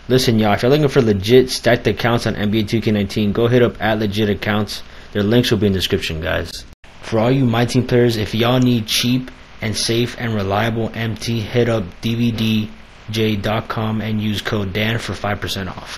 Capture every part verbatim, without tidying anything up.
Listen, y'all, if you're looking for legit stacked accounts on N B A two K nineteen, go hit up at legit accounts. Their links will be in the description, guys. For all you My Team players, if y'all need cheap and safe and reliable M T, hit up D V D J dot com and use code Dan for five percent off.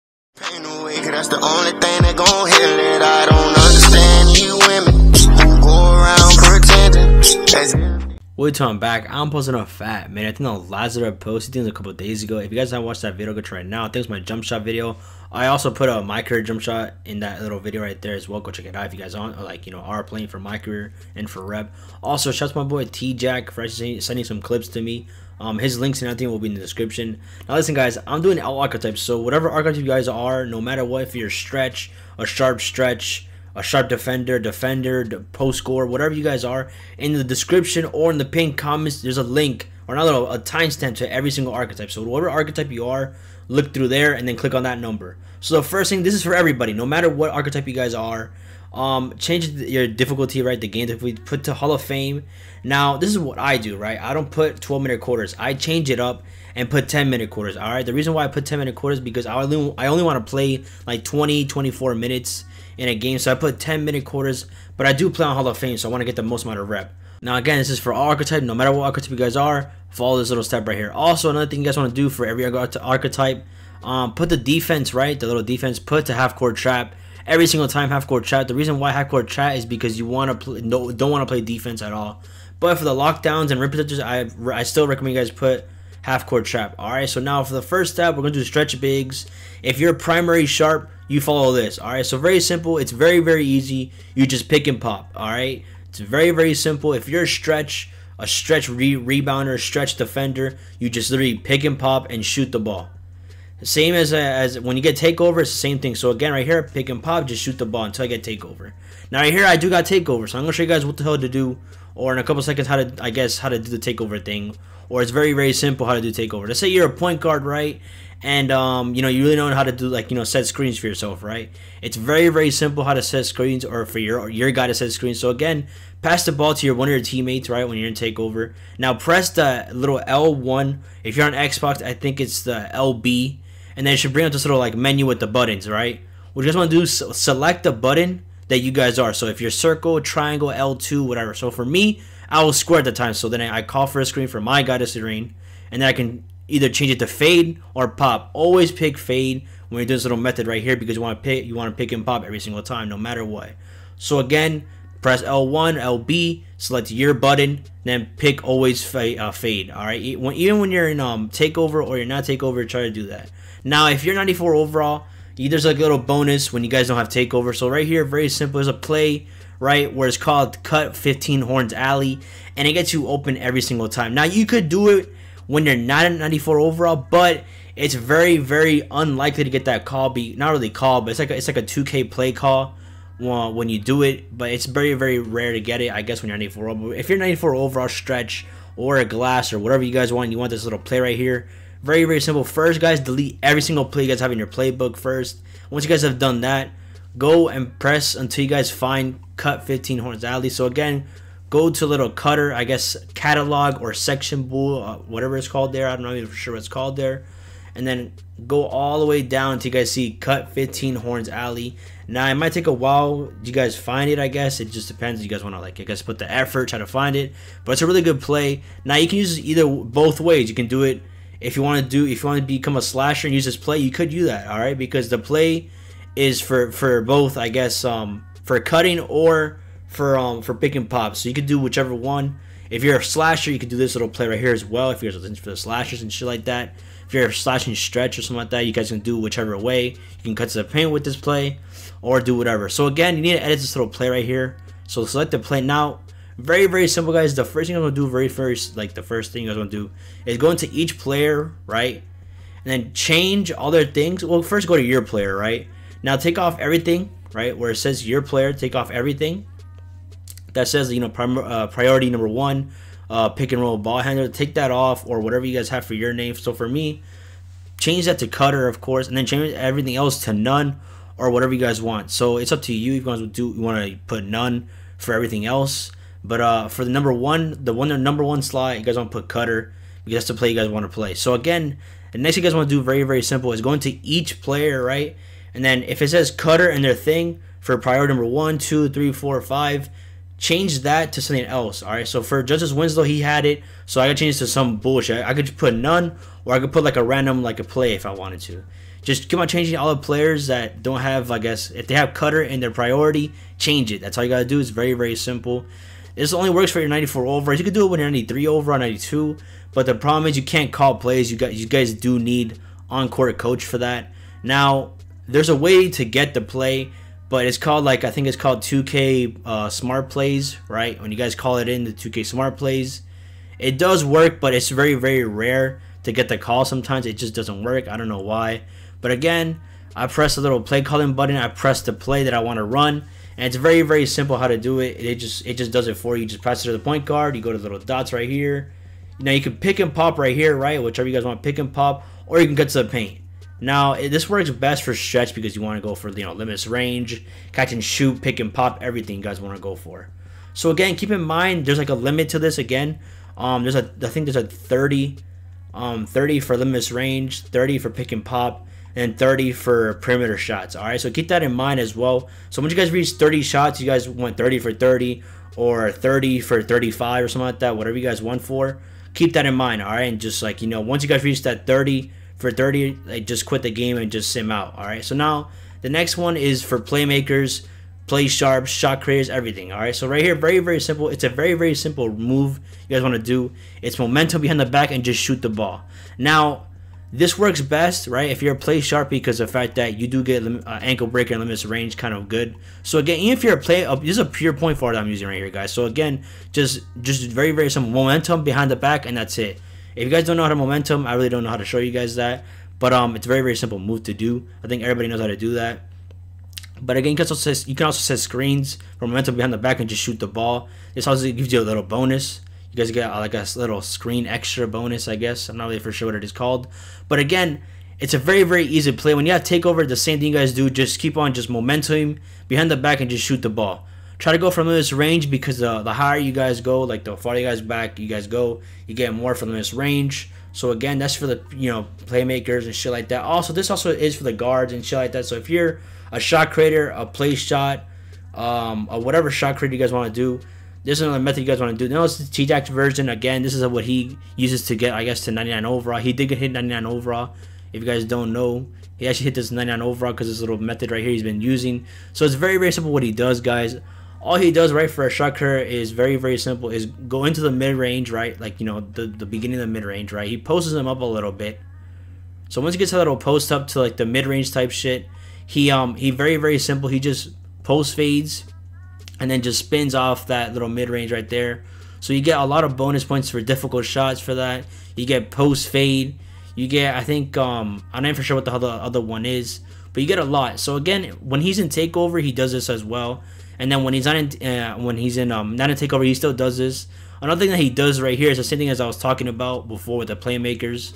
That's the only thing that gon' heal it. I don't understand you women who go around pretending. Wait till I'm back. I'm posting a fat man. I think the Lazarus posted things a couple days ago. If you guys haven't watched that video, go try it now. I think it's my jump shot video. I also put a my career jump shot in that little video right there as well. Go check it out if you guys aren't like you know are playing for my career and for rep. Also, shout out to my boy T Jack for actually sending some clips to me. Um, his links and everything will be in the description. Now listen, guys, I'm doing all archetypes. So whatever archetype you guys are, no matter what, if you're a stretch, a sharp stretch, a sharp defender, defender, post scorer, whatever you guys are, in the description or in the pinned comments, there's a link or not a little a timestamp to every single archetype. So whatever archetype you are, look through there and then click on that number. So the first thing, this is for everybody, no matter what archetype you guys are. Um, change your difficulty, right? The game difficulty, put to Hall of Fame. Now, this is what I do, right? I don't put twelve minute quarters. I change it up and put ten minute quarters. All right. The reason why I put ten minute quarters is because I only I only want to play like twenty, twenty-four minutes in a game. So I put ten minute quarters, but I do play on Hall of Fame, so I want to get the most amount of rep. Now, again, this is for all archetype. No matter what archetype you guys are, follow this little step right here. Also, another thing you guys want to do for every archetype, um, put the defense, right? The little defense, put to half court trap. Every single time half court trap. The reason why half court trap is because you want to play, no, don't want to play defense at all. But for the lockdowns and rim protectors, I I still recommend you guys put half court trap. All right. So now for the first step, we're gonna do stretch bigs. If you're primary sharp, you follow this. All right. So very simple. It's very very easy. You just pick and pop. All right. It's very very simple. If you're a stretch, a stretch re rebounder, stretch defender, you just literally pick and pop and shoot the ball. Same as, uh, as when you get takeover, it's the same thing. So again, right here, pick and pop, just shoot the ball until I get takeover. Now right here, I do got takeover, so I'm gonna show you guys what the hell to do, or in a couple seconds how to, I guess, how to do the takeover thing. Or it's very very simple how to do takeover. Let's say you're a point guard, right? And um, you know you really know how to do like you know set screens for yourself, right? It's very very simple how to set screens, or for your or your guy to set screens. So again, pass the ball to your one of your teammates, right, when you're in takeover. Now press the little L one. If you're on Xbox, I think it's the L B. And then it should bring up this little like menu with the buttons, right? What you guys want to do is select the button that you guys are. So if you're circle, triangle, L two, whatever. So for me, I was square at the time. So then I call for a screen for my guy to screen. And then I can either change it to fade or pop. Always pick fade when you do this little method right here because you want to pick you want to pick and pop every single time, no matter what. So again, press L one, L B, select your button, then pick always fade. Uh, fade all right, even when you're in um takeover or you're not takeover, try to do that. Now, if you're ninety-four overall, there's like a little bonus when you guys don't have takeover. So right here, very simple. There's a play, right, where it's called Cut fifteen Horns Alley, and it gets you open every single time. Now, you could do it when you're not at ninety-four overall, but it's very, very unlikely to get that call. Be not really call, but it's like a, it's like a two K play call when you do it. But it's very, very rare to get it, I guess, when you're ninety-four overall. If you're ninety-four overall stretch or a glass or whatever you guys want, you want this little play right here. Very, very simple. First, guys, delete every single play you guys have in your playbook first. Once you guys have done that, go and press until you guys find Cut fifteen Horns Alley. So again, go to little cutter, I guess, catalog or section bool, uh, whatever it's called there. I don't know even for sure what it's called there. And then go all the way down until you guys see Cut fifteen Horns Alley. Now, it might take a while you guys find it, I guess. It just depends. You guys want to, like, I guess, put the effort, try to find it. But it's a really good play. Now, you can use it either both ways. You can do it if you want to do, if you want to become a slasher and use this play, you could do that, all right? Because the play is for for both, I guess, um, for cutting or for um for pick and pop. So you could do whichever one. If you're a slasher, you could do this little play right here as well. If you're for the slashers and shit like that. If you're a slashing stretch or something like that, you guys can do whichever way. You can cut to the paint with this play or do whatever. So again, you need to edit this little play right here. So select the play now. Very, very simple, guys. The first thing I'm going to do very first, like the first thing you guys want to do is go into each player, right? And then change all their things. Well, first go to your player, right? Now take off everything, right? Where it says your player, take off everything. That says, you know, prim uh, priority number one, uh, pick and roll ball handler. Take that off or whatever you guys have for your name. So for me, change that to cutter, of course, and then change everything else to none or whatever you guys want. So it's up to you. You guys will do, you want to put none for everything else. But uh, for the number one, the one the number one slot, you guys want to put cutter because that's the play you guys want to play. So again, The next thing you guys want to do, very, very simple, is go into each player, right? And then if it says cutter in their thing for priority number one, two, three, four, five, change that to something else. All right. So for Justice Winslow, he had it, so I could change it to some bullshit. I could just put none, or I could put like a random like a play if I wanted to. Just keep on changing all the players that don't have, I guess, if they have cutter in their priority, change it. That's all you gotta do. It's very, very simple. This only works for your ninety-four overalls. You could do it when you're ninety-three overall, ninety-two. But the problem is you can't call plays. You got you guys do need on-court coach for that. Now, there's a way to get the play, but it's called like I think it's called two K uh, Smart Plays, right? When you guys call it in the two K Smart Plays, it does work, but it's very, very rare to get the call. Sometimes it just doesn't work. I don't know why. But again, I press the little play calling button. I press the play that I want to run. And it's very, very simple how to do it. It just it just does it for you. You just press it to the point guard. You go to the little dots right here. Now you can pick and pop right here, right? Whichever you guys want to pick and pop. Or you can get to the paint. Now, it, this works best for stretch because you want to go for, you know, limitless range, catch and shoot, pick and pop, everything you guys want to go for. So again, keep in mind, there's like a limit to this again. Um, there's a, I think there's a thirty, um, thirty for limitless range, thirty for pick and pop, and thirty for perimeter shots. All right, so keep that in mind as well. So once you guys reach thirty shots, you guys want thirty for thirty or thirty for thirty-five or something like that, whatever you guys want for. Keep that in mind, all right? And just like, you know, once you guys reach that thirty for thirty, like just quit the game and just sim out, all right? So now the next one is for playmakers, play sharp, shot creators, everything, all right? So right here, very, very simple. It's a very, very simple move you guys want to do. It's momentum behind the back and just shoot the ball. Now, this works best, right, if you're a play sharp because of the fact that you do get uh, ankle breaker and limitless range kind of good. So again, even if you're a play, uh, this is a pure point forward I'm using right here, guys. So again, just just very, very simple momentum behind the back, and that's it. If you guys don't know how to momentum, I really don't know how to show you guys that. But um, it's a very, very simple move to do. I think everybody knows how to do that. But again, you can also set, you can also set screens for momentum behind the back and just shoot the ball. This also gives you a little bonus. You guys get like a little screen extra bonus, I guess. I'm not really for sure what it is called. But again, it's a very, very easy play. When you have takeover, the same thing you guys do. Just keep on just momentum behind the back and just shoot the ball. Try to go from this range because uh, the higher you guys go, like the farther you guys back you guys go, you get more from this range. So again, that's for the, you know, playmakers and shit like that. Also, this also is for the guards and shit like that. So if you're a shot creator, a play shot, um, or whatever shot creator you guys want to do, this is another method you guys want to do. Now it's the T-Jax version. Again, this is what he uses to get, I guess, to ninety-nine overall. He did get hit ninety-nine overall. If you guys don't know, he actually hit this ninety-nine overall because this little method right here he's been using. So it's very, very simple what he does, guys. All he does, right, for a shot creator is very, very simple. Is go into the mid-range, right, like, you know, the, the beginning of the mid-range, right? He posts them up a little bit. So once he gets a little post up to, like, the mid-range type shit, he, um, he very, very simple. He just post fades and then just spins off that little mid-range right there. So you get a lot of bonus points for difficult shots for that. You get post fade. You get, I think, um, I'm not even for sure what the other, other one is, but you get a lot. So again, when he's in takeover, he does this as well. And then when he's not in, uh, when he's in, um, not in takeover, he still does this. Another thing that he does right here is the same thing as I was talking about before with the playmakers.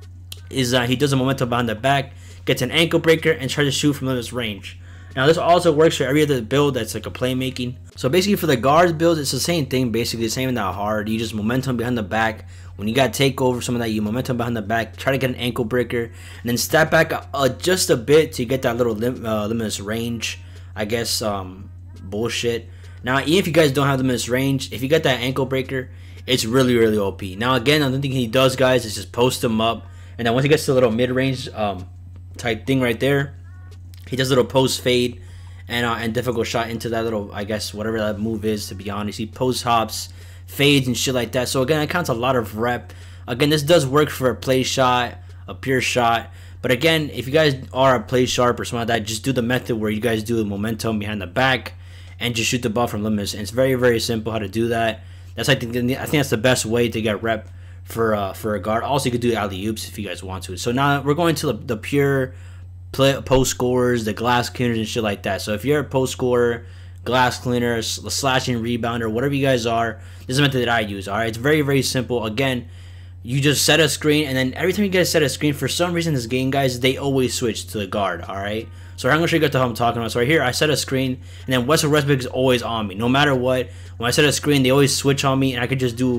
Is uh, he does a momentum behind the back, gets an ankle breaker, and tries to shoot from this range. Now this also works for every other build that's like a playmaking. So basically for the guards build, it's the same thing. Basically the same, not hard. You just momentum behind the back. When you got takeover, some of that, you momentum behind the back. Try to get an ankle breaker, and then step back uh, just a bit to get that little lim uh, limitless range, I guess. Um, bullshit. Now even if you guys don't have the limitless range, if you get that ankle breaker, it's really, really O P. Now again, another thing he does, guys, is just post him up, and then once he gets to the little mid-range um, type thing right there, he does a little post fade and uh, and difficult shot into that little, I guess, whatever that move is, to be honest. He post hops, fades, and shit like that. So again, it counts a lot of rep. Again, this does work for a play shot, a pure shot. But again, if you guys are a play sharp or something like that, just do the method where you guys do the momentum behind the back and just shoot the ball from limits. And it's very, very simple how to do that. That's I think I think that's the best way to get rep for uh, for a guard. Also, you could do alley oops if you guys want to. So now we're going to the, the pure play, post scorers, the glass cleaners, and shit like that. So if you're a post scorer, glass cleaner, slashing rebounder, whatever you guys are, this is the method that I use. All right, it's very, very simple. Again, you just set a screen, and then every time you guys set a screen, for some reason this game, guys, they always switch to the guard. All right. So I'm gonna show you guys how I'm talking about. So right here, I set a screen, and then Russell Westbrook is always on me, no matter what. When I set a screen, they always switch on me, and I could just do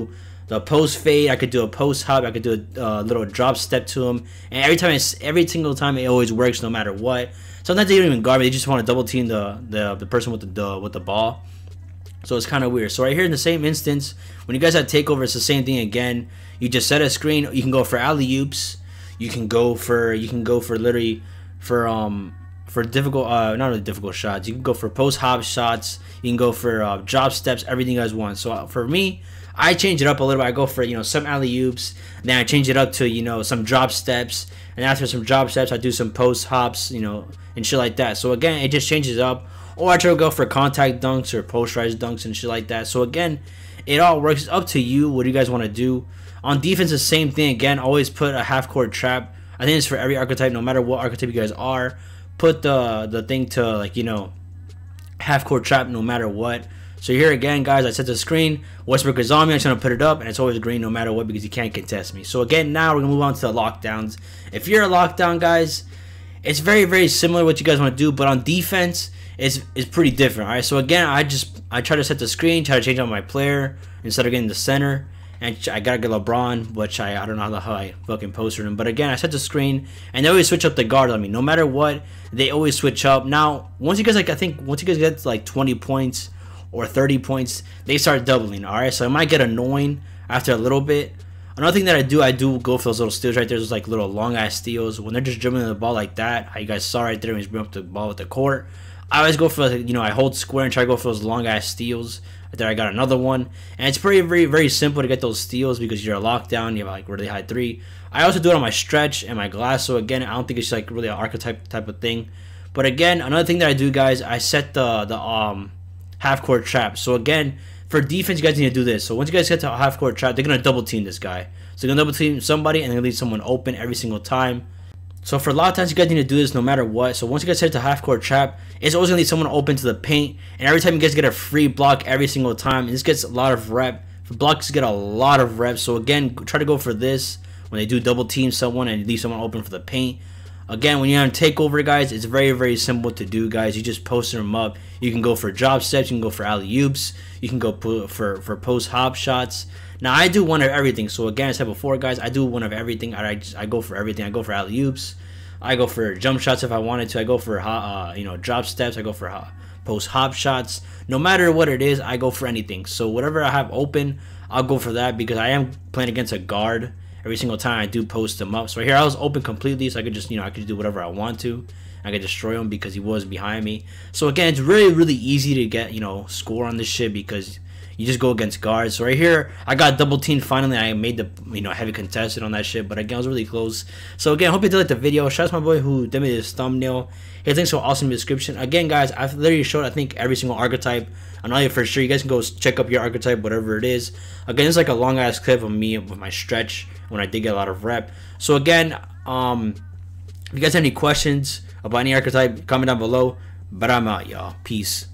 the post fade. I could do a post hop. I could do a uh, little drop step to him. And every time, it's, every single time, it always works, no matter what. Sometimes they don't even guard me. They just want to double team the the, the person with the, the with the ball. So it's kind of weird. So right here in the same instance, when you guys have takeover, it's the same thing again. You just set a screen. You can go for alley oops. You can go for you can go for literally for um for difficult uh not really difficult shots. You can go for post hop shots. You can go for uh, drop steps. Everything you guys want. So uh, for me, I change it up a little bit. I go for you know some alley oops. Then I change it up to you know some drop steps. And after some drop steps, I do some post hops. You know and shit like that. So again, it just changes up. Or I try to go for contact dunks or posterized dunks and shit like that. So again, it all works. It's up to you. What do you guys want to do? On defense, the same thing. Again, always put a half court trap. I think it's for every archetype, no matter what archetype you guys are. Put the the thing to like you know half court trap no matter what. So here again, guys, I set the screen. Westbrook is on me. I'm trying to put it up, and it's always green no matter what because he can't contest me. So again, now we're gonna move on to the lockdowns. If you're a lockdown, guys, it's very very similar to what you guys want to do, but on defense, it's it's pretty different. All right. So again, I just I try to set the screen, try to change out my player instead of getting the center. And I gotta get LeBron, which I, I don't know how I fucking posted him. But again, I set the screen, and they always switch up the guard on me. No matter what, they always switch up. Now, once you guys like, I think once you guys get to like twenty points or thirty points, they start doubling. All right, so it might get annoying after a little bit. Another thing that I do, I do go for those little steals right there. Those like little long ass steals when they're just dribbling the ball like that. How you guys saw right there when he's bringing up the ball with the court. I always go for you know I hold square and try to go for those long ass steals. There I got another one, and it's pretty very very simple to get those steals because you're a lockdown. You have like really high three. I also do it on my stretch and my glass. So again, I don't think it's like really an archetype type of thing. But again, another thing that I do, guys, I set the the um half court trap. So again, for defense, you guys need to do this. So once you guys get to a half court trap, they're gonna double team this guy. So they're gonna double team somebody, and they're gonna leave someone open every single time. So for a lot of times, you guys need to do this no matter what. So once you guys hit the half court trap, it's always gonna leave someone open to the paint, and every time you guys get a free block every single time, and this gets a lot of rep. Blocks get a lot of reps. So again, try to go for this when they do double team someone and leave someone open for the paint. Again, when you're on takeover, guys, it's very very simple to do, guys. You just post them up. You can go for drop steps. You can go for alley oops. You can go for for post hop shots. Now I do one of everything. So again, I said before, guys, I do one of everything. I just, I go for everything. I go for alley oops. I go for jump shots if I wanted to. I go for uh, you know drop steps. I go for uh, post hop shots. No matter what it is, I go for anything. So whatever I have open, I'll go for that because I am playing against a guard every single time I do post them up. So here I was open completely, so I could just you know I could do whatever I want to. I could destroy him because he was behind me. So again, it's really really easy to get you know score on this shit because you just go against guards. So right here, I got double teamed finally. I made the you know heavy contested on that shit, but again, I was really close. So again, I hope you did like the video. Shout out to my boy who did me this thumbnail. His links are awesome in the description. Again, guys, I've literally showed I think every single archetype. I'm not even for sure. You guys can go check up your archetype, whatever it is. Again, it's like a long ass clip of me with my stretch when I did get a lot of rep. So again, um, if you guys have any questions about any archetype, comment down below. But I'm out, y'all. Peace.